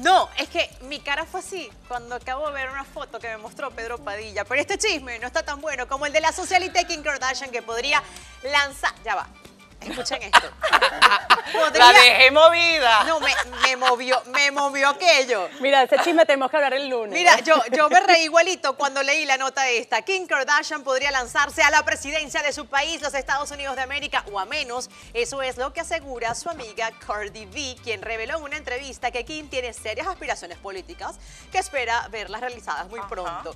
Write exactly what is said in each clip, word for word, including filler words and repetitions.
No, es que mi cara fue así cuando acabo de ver una foto que me mostró Pedro Padilla. Pero este chisme no está tan bueno como el de la socialite Kim Kardashian, que podría lanzar... Ya va. Escuchen esto. Podría... La dejé movida. No, me, me movió, me movió aquello. Mira, ese chisme tenemos que hablar el lunes. Mira, yo, yo me reí igualito cuando leí la nota esta. Kim Kardashian podría lanzarse a la presidencia de su país, los Estados Unidos de América, o a menos. Eso es lo que asegura su amiga Cardi B, quien reveló en una entrevista que Kim tiene serias aspiraciones políticas que espera verlas realizadas muy Ajá. pronto.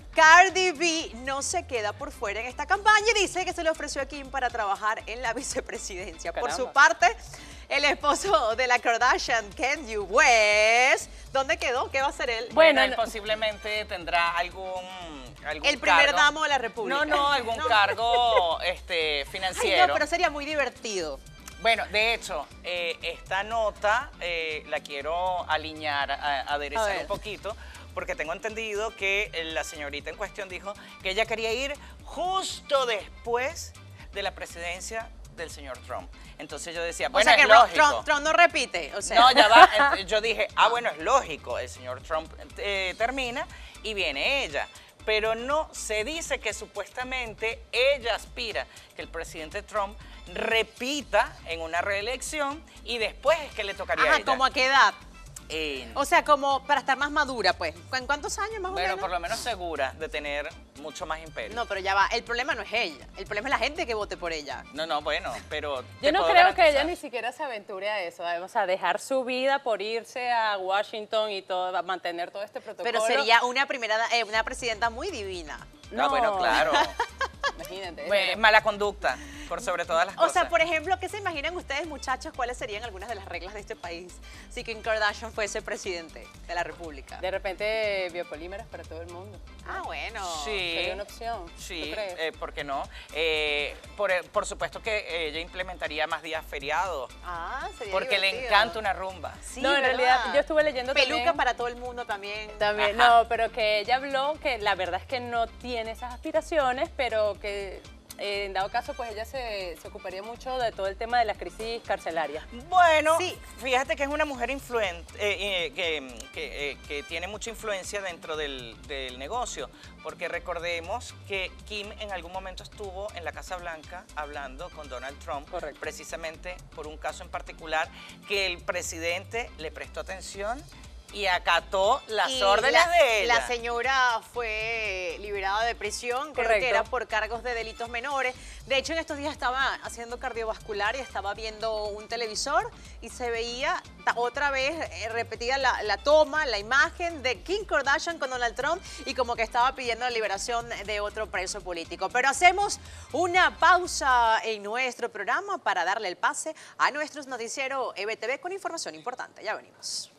Cardi B no se queda por fuera en esta campaña y dice que se le ofreció a Kim para trabajar en la vicepresidencia. Caramba. Por su parte, el esposo de la Kardashian, Kanye West, ¿dónde quedó? ¿Qué va a hacer él? Bueno, Bueno, él no- posiblemente tendrá algún, algún El primer cargo. damo de la República. No, no, algún No. cargo este, Ay, financiero. no, pero sería muy divertido. Bueno, de hecho, eh, esta nota eh, la quiero alinear, a- A aderezar ver. un poquito, porque tengo entendido que eh, la señorita en cuestión dijo que ella quería ir justo después de la presidencia del señor Trump. Entonces yo decía, bueno, o sea que es Trump, lógico. Trump- Trump no repite. O sea. No, ya va. eh, Yo dije, ah, bueno, es lógico, el señor Trump eh, termina y viene ella. Pero no, se dice que supuestamente ella aspira que el presidente Trump repita en una reelección y después es que le tocaría a Ajá, ella. ¿como a qué edad? En- O sea, como para estar más madura, pues. ¿En cuántos años más o bueno, menos? por lo menos segura de tener mucho más imperio. No, pero ya va. El problema no es ella. El problema es la gente que vote por ella. No, no, bueno, pero Yo te no puedo creo que ella garantizar. ni siquiera se aventure a eso, o sea, dejar su vida por irse a Washington y todo, mantener todo este protocolo. Pero sería una primera, eh, una presidenta muy divina. Ah, bueno, claro. Imagínate. Bueno, es mala conducta, por sobre todas las O cosas. sea, por ejemplo, ¿qué se imaginan ustedes, muchachos? ¿Cuáles serían algunas de las reglas de este país si Kim Kardashian fuese presidente de la República? De repente, biopolímeros para todo el mundo. Ah, bueno. Sí. Sería una opción. Sí, ¿tú crees? eh, ¿por qué no? Eh, por, por supuesto que ella implementaría más días feriados, Ah, sería porque le divertido. encanta una rumba. Sí, No, en ¿verdad? realidad, yo estuve leyendo Peluca también- para todo el mundo también. También, Ajá. no, pero que ella habló que la verdad es que no tiene esas aspiraciones, pero que eh, en dado caso, pues ella se, se ocuparía mucho de todo el tema de la crisis carcelaria. Bueno, Sí. fíjate que es una mujer influente, eh, eh, que, que, eh, que tiene mucha influencia dentro del, del negocio, porque recordemos que Kim en algún momento estuvo en la Casa Blanca hablando con Donald Trump, Correcto. precisamente por un caso en particular que el presidente le prestó atención y acató las Y órdenes la, de ella. La señora fue liberada de prisión, creo Correcto. que era por cargos de delitos menores. De hecho, en estos días estaba haciendo cardiovascular y estaba viendo un televisor y se veía ta- otra vez eh, repetida la, la toma, la imagen de Kim Kardashian con Donald Trump y como que estaba pidiendo la liberación de otro preso político. Pero hacemos una pausa en nuestro programa para darle el pase a nuestros noticiero E B T V con información importante. Ya venimos.